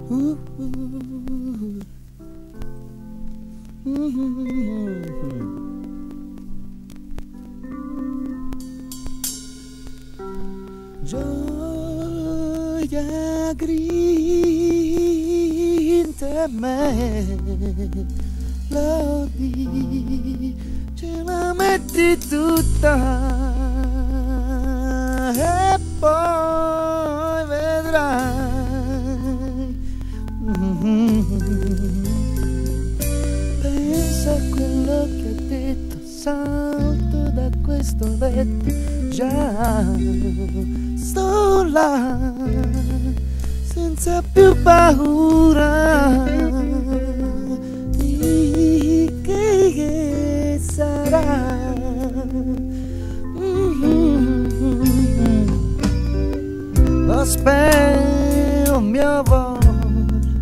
Gioia grinta me lodi, ce la metti tutta e poi vedrai. Pensa a quello che ha detto, salto da questo letto, già sto là senza più paura di che sarà. Lo spero mio amore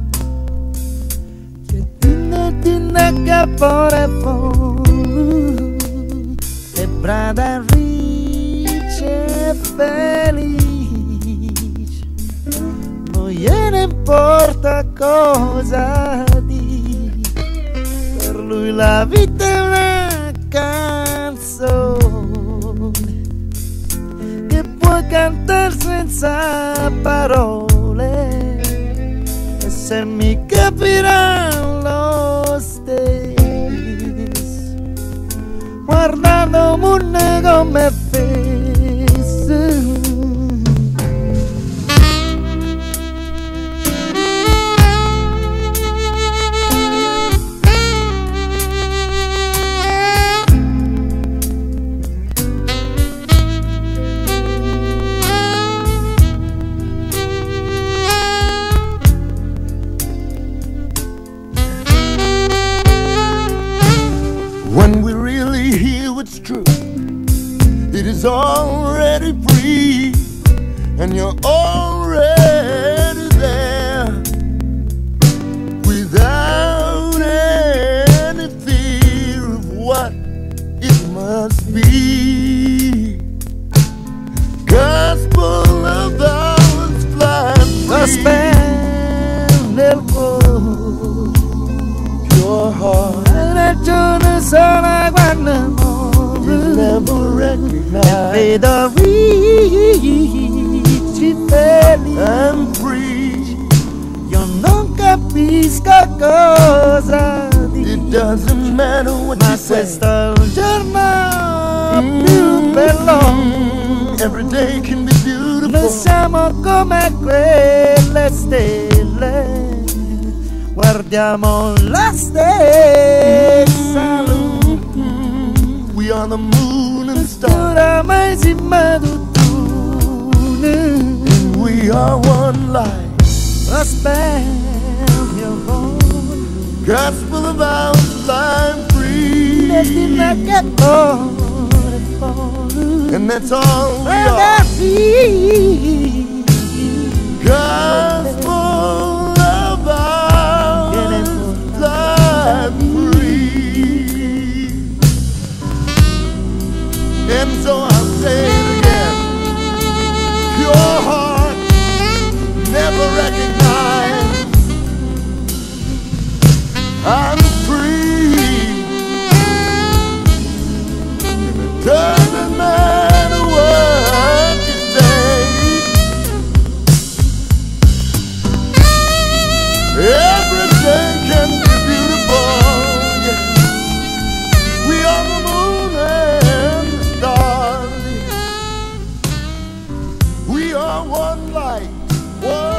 che ti nega pure fuori e brada ricce felice. Non gliene importa cosa di, per lui la vita è una canzone che puoi cantare senza parole, e se mi capirà lo stesso guardando munne come fesse. When we really hear what's true, it is already free, and you're already there, without any fear of what it must be. Gospel of ours flying Gospel nel cuore, your heart. ragione sola quando You never recognize vedo ricci felici and free. io non capisco cosa It dici, doesn't matter what ma you say. questo è il giorno più bello. Every day can be Noi beautiful. siamo come quelle stelle, guardiamo la stessa luce. We are the moon and stars, Oramai siamo tutt'uno. and we are one life. Lo spero mio amore, Gospel of our life free, e ti che cuore fuori. and that's all we are. Ragazzi, Gospel of our life free, and so I'll say it again. Your heart never recognized. I'm free. It doesn't matter what you say. Every day can be beautiful. Yeah. We are the moon and the stars. We are one light, one